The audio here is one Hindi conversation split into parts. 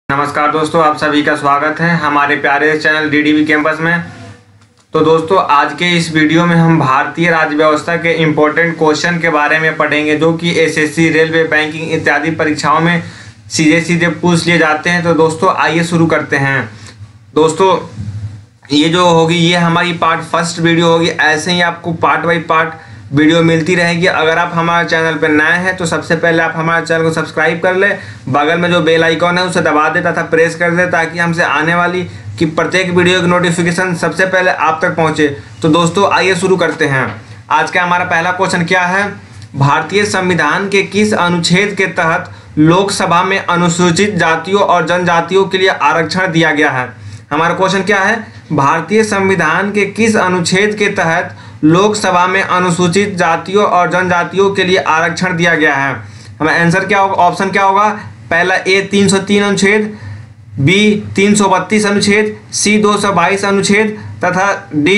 नमस्कार दोस्तों, आप सभी का स्वागत है हमारे प्यारे चैनल डीडीवी कैंपस में। तो दोस्तों, आज के इस वीडियो में हम भारतीय राज्य व्यवस्था के इम्पोर्टेंट क्वेश्चन के बारे में पढ़ेंगे, जो कि एसएससी, रेलवे, बैंकिंग इत्यादि परीक्षाओं में सीधे पूछ लिए जाते हैं। तो दोस्तों आइए शुरू करते हैं। दोस्तों ये जो होगी, ये हमारी पार्ट फर्स्ट वीडियो होगी। ऐसे ही आपको पार्ट बाई पार्ट वीडियो मिलती रहेगी। अगर आप हमारे चैनल पर नए हैं तो सबसे पहले आप हमारे चैनल को सब्सक्राइब कर ले, बगल में जो बेल आइकॉन है उसे दबा दे तथा प्रेस कर दे, ताकि हमसे आने वाली की प्रत्येक वीडियो की नोटिफिकेशन सबसे पहले आप तक पहुंचे। तो दोस्तों आइए शुरू करते हैं। आज का हमारा पहला क्वेश्चन क्या है? भारतीय संविधान के किस अनुच्छेद के तहत लोकसभा में अनुसूचित जातियों और जनजातियों के लिए आरक्षण दिया गया है? हमारा क्वेश्चन क्या है? भारतीय संविधान के किस अनुच्छेद के तहत लोकसभा में अनुसूचित जातियों और जनजातियों के लिए आरक्षण दिया गया है? हमारा आंसर क्या होगा? ऑप्शन क्या होगा? पहला ए 303 अनुच्छेद, बी 332 अनुच्छेद, सी 222 अनुच्छेद तथा डी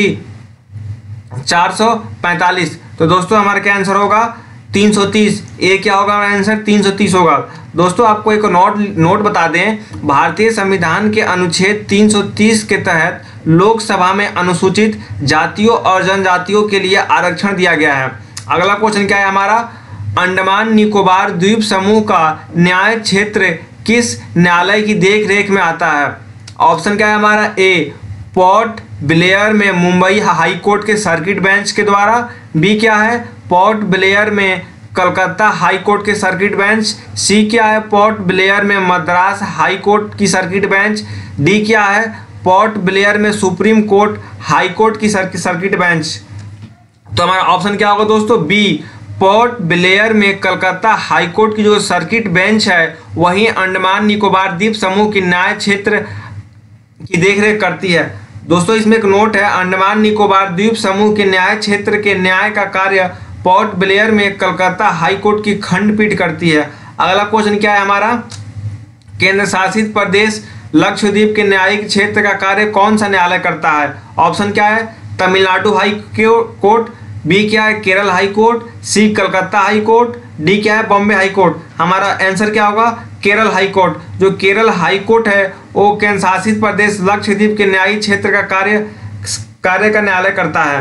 445। तो दोस्तों हमारा क्या आंसर होगा? 330। ए क्या होगा हमारा आंसर? 330 होगा। दोस्तों आपको एक नोट बता दें, भारतीय संविधान के अनुच्छेद 330 के तहत लोकसभा में अनुसूचित जातियों और जनजातियों के लिए आरक्षण दिया गया है। अगला क्वेश्चन क्या है हमारा? अंडमान निकोबार द्वीप समूह का न्याय क्षेत्र किस न्यायालय की देखरेख में आता है? ऑप्शन क्या है हमारा? ए पोर्ट ब्लेयर में मुंबई हाई कोर्ट के सर्किट बेंच के द्वारा, बी क्या है? पोर्ट ब्लेयर में कलकत्ता हाई कोर्ट के सर्किट बेंच, सी क्या है? पोर्ट ब्लेयर में मद्रास हाई कोर्ट की सर्किट बेंच, डी क्या है? पोर्ट ब्लेयर में सुप्रीम कोर्ट हाई कोर्ट की सर्किट बेंच। तो हमारा ऑप्शन क्या होगा दोस्तों? बी पोर्ट ब्लेयर में कलकत्ता हाई कोर्ट की जो सर्किट बेंच है वही अंडमान निकोबार द्वीप समूह की न्याय क्षेत्र की देखरेख करती है। दोस्तों इसमें एक नोट है, अंडमान निकोबार द्वीप समूह के न्याय क्षेत्र के न्याय का कार्य पोर्ट ब्लेयर में कलकत्ता हाई कोर्ट की खंडपीठ करती है। अगला क्वेश्चन क्या है हमारा? केंद्र शासित प्रदेश लक्षद्वीप के न्यायिक क्षेत्र का कार्य कौन सा न्यायालय करता है? ऑप्शन क्या है? तमिलनाडु हाई कोर्ट, बी क्या है? Kerala high court, C Calcutta high court, D क्या है? Bombay high court. हमारा आंसर क्या होगा? Kerala high court. जो केरल हाई कोर्ट है वो केंद्र शासित प्रदेश लक्षद्वीप के न्यायिक क्षेत्र का कार्य का न्यायालय करता है।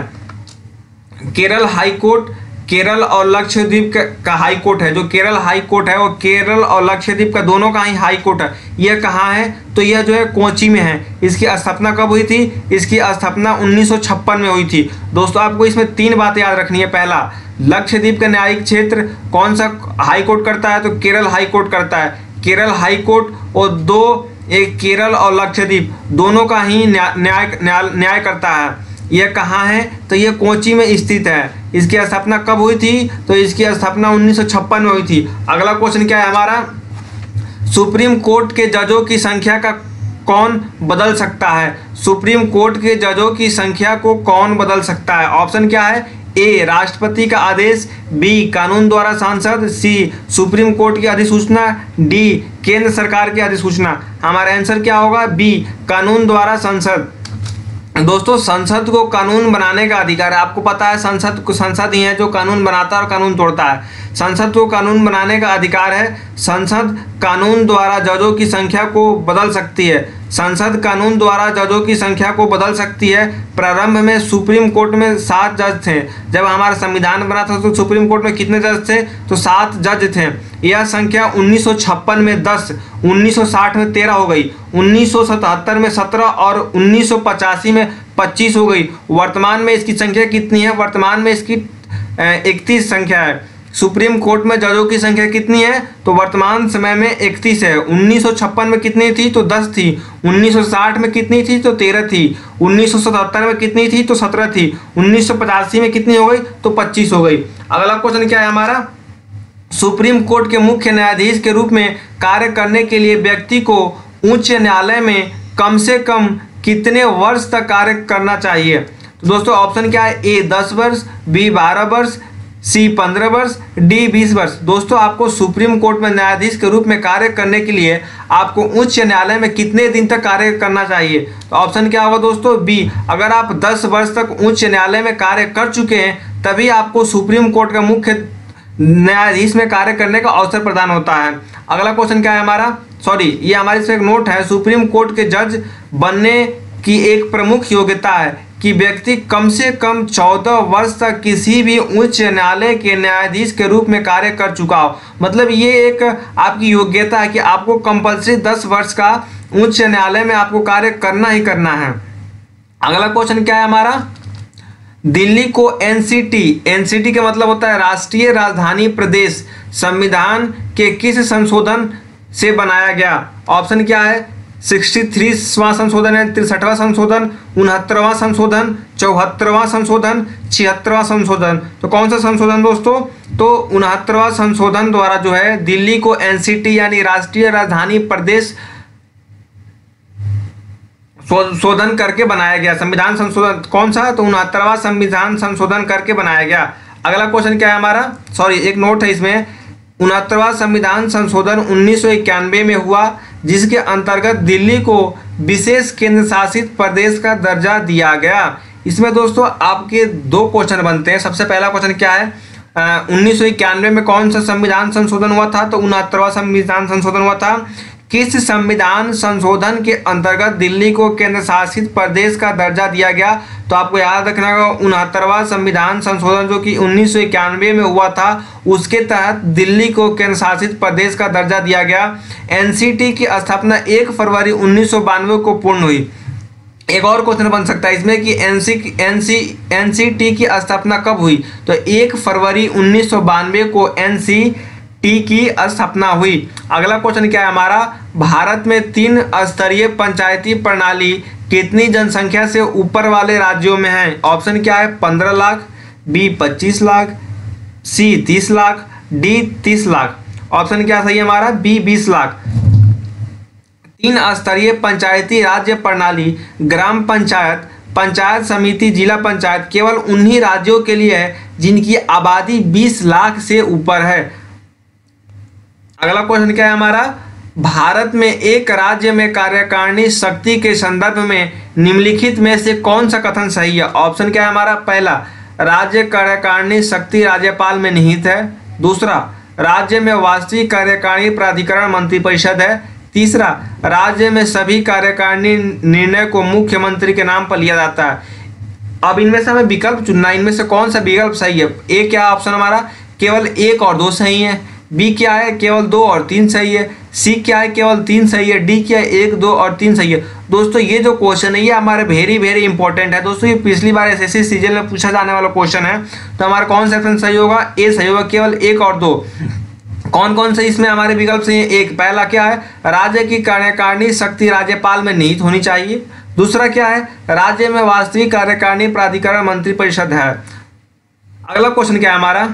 केरल हाई कोर्ट केरल और लक्षद्वीप का हाई कोर्ट है। जो केरल हाई कोर्ट है वो केरल और लक्षद्वीप का दोनों का ही हाई कोर्ट है। यह कहाँ है? तो यह जो है कोची में है। इसकी स्थापना कब हुई थी? इसकी स्थापना 1956 में हुई थी। दोस्तों आपको इसमें 3 बातें याद रखनी है। पहला, लक्षद्वीप का न्यायिक क्षेत्र कौन सा हाई कोर्ट करता है? तो केरल हाई कोर्ट करता है। केरल हाई कोर्ट और एक केरल और लक्षद्वीप दोनों का ही न्याय करता है। यह कहाँ है? तो यह कोची में स्थित है। इसकी स्थापना कब हुई थी? तो इसकी स्थापना 1956 में हुई थी। अगला क्वेश्चन क्या है हमारा? सुप्रीम कोर्ट के जजों की संख्या का कौन बदल सकता है? सुप्रीम कोर्ट के जजों की संख्या को कौन बदल सकता है? ऑप्शन क्या है? ए राष्ट्रपति का आदेश, बी कानून द्वारा सांसद, सी सुप्रीम कोर्ट की अधिसूचना, डी केंद्र सरकार की अधिसूचना। हमारा आंसर क्या होगा? बी कानून द्वारा संसद। दोस्तों संसद को कानून बनाने का अधिकार है। आपको पता है संसद ही है जो कानून बनाता है और कानून तोड़ता है। संसद को कानून बनाने का अधिकार है। संसद कानून द्वारा जजों की संख्या को बदल सकती है। संसद कानून द्वारा जजों की संख्या को बदल सकती है। प्रारंभ में सुप्रीम कोर्ट में 7 जज थे। जब हमारा संविधान बना था तो सुप्रीम कोर्ट में कितने जज थे? तो 7 जज थे। यह संख्या 1956 में 10, 1960 में 13 हो गई, 1977 में 17 और 1985 में 25 हो गई। वर्तमान में इसकी संख्या कितनी है? वर्तमान में इसकी 31 संख्या है। सुप्रीम कोर्ट में जजों की संख्या कितनी है? तो वर्तमान समय में 31 है। 1956 में कितनी थी? तो 10 थी। 1960 में कितनी थी? तो 13 थी। 1977 में कितनी थी? तो 17 थी। 1985 में कितनी हो गई? तो 25 हो गई। अगला क्वेश्चन क्या है हमारा? सुप्रीम कोर्ट के मुख्य न्यायाधीश के रूप में कार्य करने के लिए व्यक्ति को उच्च न्यायालय में कम से कम कितने वर्ष तक कार्य करना चाहिए? तो दोस्तों ऑप्शन क्या है? ए 10 वर्ष, बी 12 वर्ष, सी 15 वर्ष, डी 20 वर्ष। दोस्तों आपको सुप्रीम कोर्ट में न्यायाधीश के रूप में कार्य करने के लिए आपको उच्च न्यायालय में कितने दिन तक कार्य करना चाहिए? तो ऑप्शन क्या होगा दोस्तों? बी। अगर आप 10 वर्ष तक उच्च न्यायालय में कार्य कर चुके हैं तभी आपको सुप्रीम कोर्ट का मुख्य न्यायाधीश में कार्य करने का अवसर प्रदान होता है। अगला क्वेश्चन क्या है हमारा? सॉरी ये हमारे इसमें एक नोट है, सुप्रीम कोर्ट के जज बनने की एक प्रमुख योग्यता है कि व्यक्ति कम से कम 14 वर्ष तक किसी भी उच्च न्यायालय के न्यायाधीश के रूप में कार्य कर चुका हो। मतलब ये एक आपकी योग्यता है कि आपको कंपल्सरी 10 वर्ष का उच्च न्यायालय में आपको कार्य करना ही करना है। अगला क्वेश्चन क्या है हमारा, दिल्ली को एनसीटी का मतलब होता है राष्ट्रीय राजधानी प्रदेश, संविधान के किस संशोधन से बनाया गया? ऑप्शन क्या है, 63वां संशोधन है, 63वां संशोधन, 69वां संशोधन, 74वां संशोधन, 76वां संशोधन। तो कौन सा संशोधन दोस्तों? तो 69वां संशोधन द्वारा जो है दिल्ली को एनसीटी यानी राष्ट्रीय राजधानी प्रदेश शोधन करके बनाया गया। संविधान संशोधन कौन सा? तो 69वां संविधान संशोधन करके बनाया गया। अगला क्वेश्चन क्या है हमारा, सॉरी एक नोट है इसमें, 69वां संविधान संशोधन 1991 में हुआ जिसके अंतर्गत दिल्ली को विशेष केंद्र शासित प्रदेश का दर्जा दिया गया। इसमें दोस्तों आपके दो क्वेश्चन बनते हैं। सबसे पहला क्वेश्चन क्या है, 1991 में कौन सा संविधान संशोधन हुआ था? तो 69वां संविधान संशोधन हुआ था। किस संविधान संशोधन के अंतर्गत दिल्ली को केंद्र शासित प्रदेश का दर्जा दिया गया? तो आपको याद रखना होगा 69वां संविधान संशोधन जो कि 1991 में हुआ था, उसके तहत दिल्ली को केंद्र शासित प्रदेश का दर्जा दिया गया। एनसीटी की स्थापना 1 फरवरी 1992 को पूर्ण हुई। एक और क्वेश्चन बन सकता है इसमें कि एनसीटी की स्थापना कब हुई? तो 1 फरवरी 1992 को एनसीटी की स्थापना हुई। अगला क्वेश्चन क्या है हमारा, भारत में 3 स्तरीय पंचायती प्रणाली कितनी जनसंख्या से ऊपर वाले राज्यों में है? ऑप्शन क्या है, 15 lakh, B 25 lakh, C 30 lakh, D 30 lakh. Option क्या सही है हमारा, बी 20 लाख। 3 स्तरीय पंचायती राज्य प्रणाली ग्राम पंचायत, पंचायत समिति, जिला पंचायत केवल उन्हीं राज्यों के लिए है जिनकी आबादी 20 लाख से ऊपर है। अगला क्वेश्चन क्या है हमारा, भारत में एक राज्य में कार्यकारिणी शक्ति के संदर्भ में निम्नलिखित में से कौन सा कथन सही है? ऑप्शन क्या है हमारा, पहला राज्य कार्यकारिणी शक्ति राज्यपाल में निहित है। दूसरा, राज्य में वास्तविक कार्यकारिणी प्राधिकरण मंत्रिपरिषद है। तीसरा, राज्य में सभी कार्यकारिणी निर्णय को मुख्यमंत्री के नाम पर लिया जाता है। अब इनमें से हमें विकल्प चुनना है, इनमें से कौन सा विकल्प सही है? ए क्या ऑप्शन हमारा, केवल 1 और 2 सही है। बी क्या है, केवल 2 और 3 सही है। सी क्या है, केवल 3 सही है। डी क्या है, 1, 2 और 3 सही है। दोस्तों ये जो क्वेश्चन है ये हमारे वेरी इंपॉर्टेंट है दोस्तों। ये पिछली बार एसएससी सीजन में पूछा जाने वाला क्वेश्चन है। तो हमारा कौन सा ऑप्शन सही होगा? ए सही होगा, केवल 1 और 2। कौन कौन से इसमें हमारे विकल्प सही है? एक, पहला क्या है, राज्य की कार्यकारिणी शक्ति राज्यपाल में निहित होनी चाहिए। दूसरा क्या है, राज्य में वास्तविक कार्यकारिणी प्राधिकरण मंत्रिपरिषद है। अगला क्वेश्चन क्या है हमारा,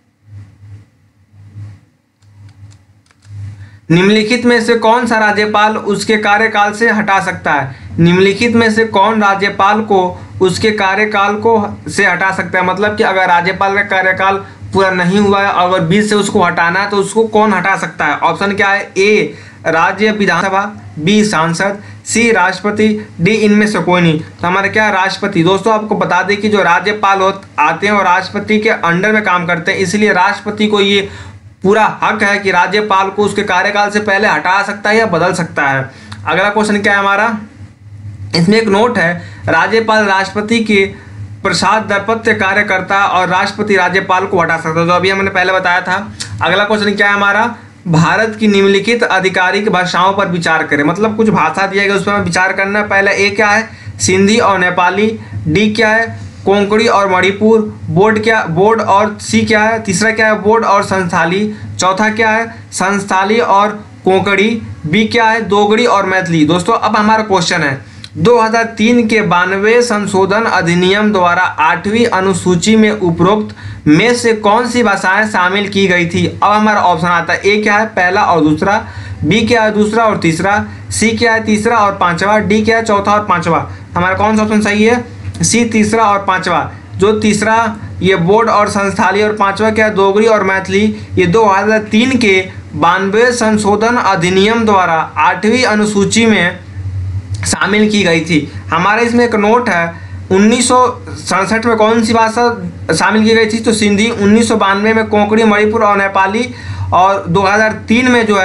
निम्नलिखित में से कौन सा राज्यपाल उसके कार्यकाल से हटा सकता है? निम्नलिखित में से कौन राज्यपाल को उसके कार्यकाल को से हटा सकता है? मतलब कि अगर राज्यपाल का कार्यकाल पूरा नहीं हुआ है, अगर बीच से उसको हटाना है तो उसको कौन हटा सकता है? ऑप्शन क्या है, ए राज्य विधानसभा, बी सांसद, सी राष्ट्रपति, डी इनमें से कोई नहीं। तो हमारा क्या है, राष्ट्रपति। दोस्तों आपको बता दें कि जो राज्यपाल आते हैं और राष्ट्रपति के अंडर में काम करते हैं, इसलिए राष्ट्रपति को ये पूरा हक है कि राज्यपाल को उसके कार्यकाल से पहले हटा सकता है या बदल सकता है। अगला क्वेश्चन क्या है हमारा, इसमें एक नोट है, राज्यपाल राष्ट्रपति के प्रसाद दरपत्य कार्य करता है और राष्ट्रपति राज्यपाल को हटा सकता है, जो अभी हमने पहले बताया था। अगला क्वेश्चन क्या है हमारा, भारत की निम्नलिखित आधिकारिक भाषाओं पर विचार करें। मतलब कुछ भाषा दिया गया उस पर विचार करना है। पहला ए क्या है, सिंधी और नेपाली। डी क्या है, कोंकणी और मणिपुर। बोर्ड और सी क्या है, तीसरा क्या है, बोर्ड और संस्थाली। चौथा क्या है, संस्थाली और कोंकणी। बी क्या है, दोगड़ी और मैथिली। दोस्तों अब हमारा क्वेश्चन है, 2003 के 92वें संशोधन अधिनियम द्वारा 8वीं अनुसूची में उपरोक्त में से कौन सी भाषाएं शामिल की गई थी? अब हमारा ऑप्शन आता है, ए क्या है, पहला और दूसरा। बी क्या है, दूसरा और तीसरा। सी क्या है, तीसरा और पांचवा। डी क्या है, चौथा और पांचवा। हमारा कौन सा ऑप्शन सही है, सी तीसरा और पांचवा। जो तीसरा ये बोर्ड और संस्थाली और पांचवा क्या है, दोगरी और मैथिली, ये 2003 के 92वें संशोधन अधिनियम द्वारा 8वीं अनुसूची में शामिल की गई थी। हमारे इसमें एक नोट है, 1967 में कौन सी भाषा शामिल की गई थी? तो सिंधी। 1992 में कोंकणी, मणिपुर और नेपाली। और 2003 में जो है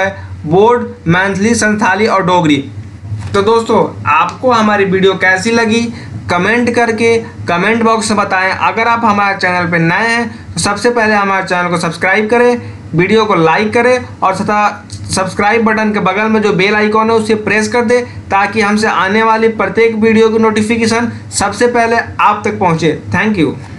बोर्ड, मैथिली, संथाली और डोगरी। तो दोस्तों आपको हमारी वीडियो कैसी लगी कमेंट करके कमेंट बॉक्स में बताएं। अगर आप हमारे चैनल पर नए हैं तो सबसे पहले हमारे चैनल को सब्सक्राइब करें, वीडियो को लाइक करें और तथा सब्सक्राइब बटन के बगल में जो बेल आइकॉन है उसे प्रेस कर दें ताकि हमसे आने वाली प्रत्येक वीडियो की नोटिफिकेशन सबसे पहले आप तक पहुंचे। Thank you.